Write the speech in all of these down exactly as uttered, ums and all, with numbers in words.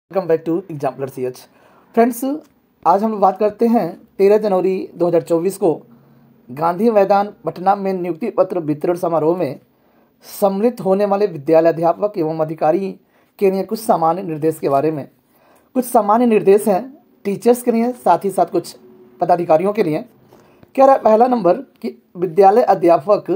Welcome back to exemplar C H. Friends, आज हम लोग बात करते हैं तेरह जनवरी दो हज़ार चौबीस को गांधी मैदान पटना में नियुक्ति पत्र वितरण समारोह में सम्मिलित होने वाले विद्यालय अध्यापक एवं अधिकारी के लिए कुछ सामान्य निर्देश के बारे में। कुछ सामान्य निर्देश हैं टीचर्स के लिए, साथ ही साथ कुछ पदाधिकारियों के लिए। कह रहा है पहला नंबर कि विद्यालय अध्यापक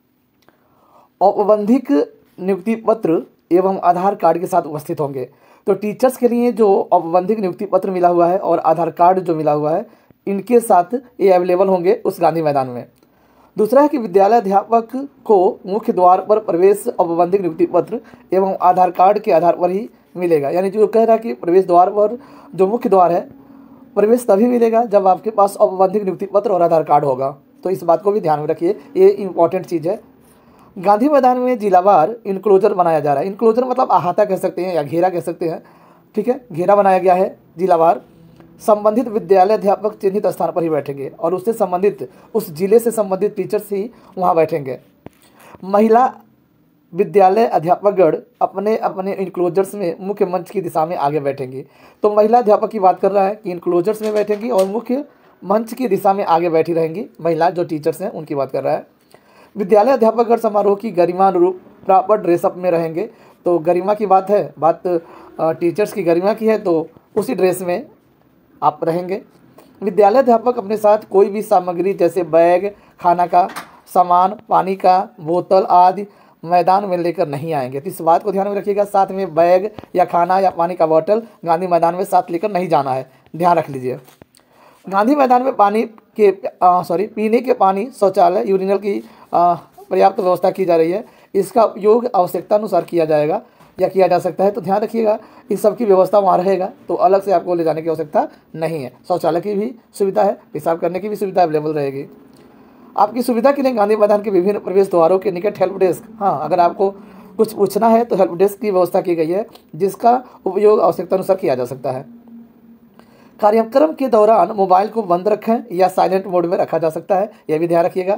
औपबंधिक नियुक्ति पत्र एवं आधार कार्ड के साथ उपस्थित होंगे। तो टीचर्स के लिए जो औपबंधिक नियुक्ति पत्र मिला हुआ है और आधार कार्ड जो मिला हुआ है, इनके साथ ये अवेलेबल होंगे उस गांधी मैदान में। दूसरा है कि विद्यालय अध्यापक को मुख्य द्वार पर प्रवेश औपबंधिक नियुक्ति पत्र एवं आधार कार्ड के आधार पर ही मिलेगा। यानी जो कह रहा है कि प्रवेश द्वार पर जो मुख्य द्वार है, प्रवेश तभी मिलेगा जब आपके पास औपबंधिक नियुक्ति पत्र और आधार कार्ड होगा। तो इस बात को भी ध्यान में रखिए, ये इंपॉर्टेंट चीज़ है। गांधी मैदान में जिलावार इनक्लोजर बनाया जा रहा है। इनक्लोजर मतलब अहाता कह सकते हैं या घेरा कह सकते हैं, ठीक है। घेरा बनाया गया है जिलावार। संबंधित विद्यालय अध्यापक चिन्हित स्थान पर ही बैठेंगे और उससे संबंधित उस जिले से संबंधित टीचर्स ही वहाँ बैठेंगे। महिला विद्यालय अध्यापकगण अपने अपने इनक्लोजर्स में मुख्य मंच की दिशा में आगे बैठेंगी। तो महिला अध्यापक की बात कर रहा है कि इनक्लोजर्स में बैठेंगी और मुख्य मंच की दिशा में आगे बैठी रहेंगी। महिला जो टीचर्स हैं उनकी बात कर रहा है। विद्यालय अध्यापकगण समारोह की गरिमा अनुरूप प्रॉपर ड्रेसअप में रहेंगे। तो गरिमा की बात है, बात टीचर्स की गरिमा की है, तो उसी ड्रेस में आप रहेंगे। विद्यालय अध्यापक अपने साथ कोई भी सामग्री जैसे बैग, खाना का सामान, पानी का बोतल आदि मैदान में लेकर नहीं आएंगे। तो इस बात को ध्यान में रखिएगा, साथ में बैग या खाना या पानी का बोतल गांधी मैदान में साथ लेकर नहीं जाना है, ध्यान रख लीजिए। गांधी मैदान में पानी के सॉरी पीने के पानी, शौचालय, यूरिनल की पर्याप्त व्यवस्था की जा रही है। इसका उपयोग आवश्यकता अनुसार किया जाएगा या किया जा सकता है। तो ध्यान रखिएगा, इस सब की व्यवस्था वहाँ रहेगा, तो अलग से आपको ले जाने की आवश्यकता नहीं है। शौचालय की भी सुविधा है, पेशाब करने की भी सुविधा अवेलेबल रहेगी। आपकी सुविधा के लिए गांधी मैदान के विभिन्न प्रवेश द्वारों के निकट हेल्प डेस्क, हाँ अगर आपको कुछ पूछना है तो हेल्प डेस्क की व्यवस्था की गई है, जिसका उपयोग आवश्यकता अनुसार किया जा सकता है। कार्यक्रम के दौरान मोबाइल को बंद रखें या साइलेंट मोड में रखा जा सकता है, यह भी ध्यान रखिएगा।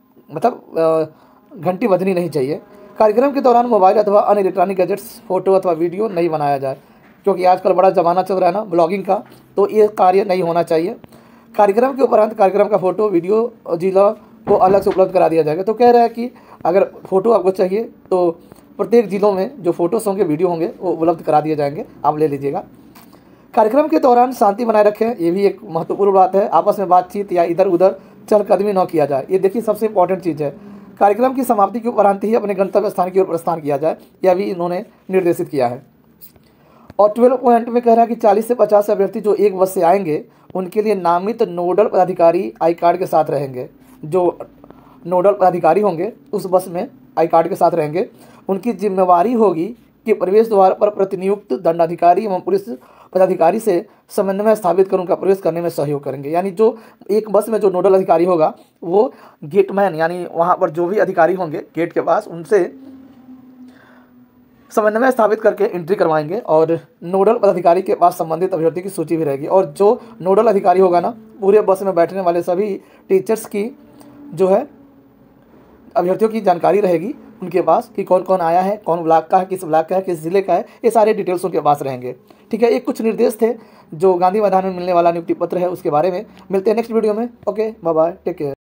मतलब घंटी बजनी नहीं चाहिए। कार्यक्रम के दौरान मोबाइल अथवा अन्य इलेक्ट्रॉनिक गैजेट्स, फोटो अथवा वीडियो नहीं बनाया जाए, क्योंकि आजकल बड़ा ज़माना चल रहा है ना ब्लॉगिंग का, तो ये कार्य नहीं होना चाहिए। कार्यक्रम के उपरांत कार्यक्रम का फोटो वीडियो जिला को अलग से उपलब्ध करा दिया जाएगा। तो कह रहा है कि अगर फ़ोटो आपको चाहिए तो प्रत्येक जिलों में जो फोटोज़ होंगे, वीडियो होंगे, वो उपलब्ध करा दिए जाएंगे, आप ले लीजिएगा। कार्यक्रम के दौरान शांति बनाए रखें, ये भी एक महत्वपूर्ण बात है। आपस में बातचीत या इधर उधर चहलकदमी न किया जाए, ये देखिए सबसे इंपॉर्टेंट चीज़ है। कार्यक्रम की समाप्ति के उपरांत ही अपने गंतव्य स्थान की ओर प्रस्थान किया जाए, यह भी इन्होंने निर्देशित किया है। और ट्वेल्व पॉइंट में कह रहा है कि चालीस से पचास अभ्यर्थी जो एक बस से आएंगे, उनके लिए नामित नोडल पदाधिकारी आई कार्ड के साथ रहेंगे। जो नोडल पदाधिकारी होंगे उस बस में आई कार्ड के साथ रहेंगे। उनकी जिम्मेवारी होगी कि प्रवेश द्वार पर प्रतिनियुक्त दंडाधिकारी एवं पुलिस पदाधिकारी से समन्वय स्थापित कर उनका प्रवेश करने में सहयोग करेंगे। यानी जो एक बस में जो नोडल अधिकारी होगा, वो गेटमैन यानी वहाँ पर जो भी अधिकारी होंगे गेट के पास, उनसे समन्वय स्थापित करके एंट्री करवाएंगे और नोडल पदाधिकारी के पास संबंधित अभ्यर्थी की सूची भी रहेगी। और जो नोडल अधिकारी होगा ना, पूरे बस में बैठने वाले सभी टीचर्स की जो है अभ्यर्थियों की जानकारी रहेगी उनके पास कि कौन कौन आया है, कौन ब्लॉक का है, किस ब्लॉक का है, किस जिले का है, ये सारे डिटेल्स उनके पास रहेंगे। ठीक है, ये कुछ निर्देश थे जो गांधी मैदान में मिलने वाला नियुक्ति पत्र है उसके बारे में। मिलते हैं नेक्स्ट वीडियो में। Okay, bye bye, take care.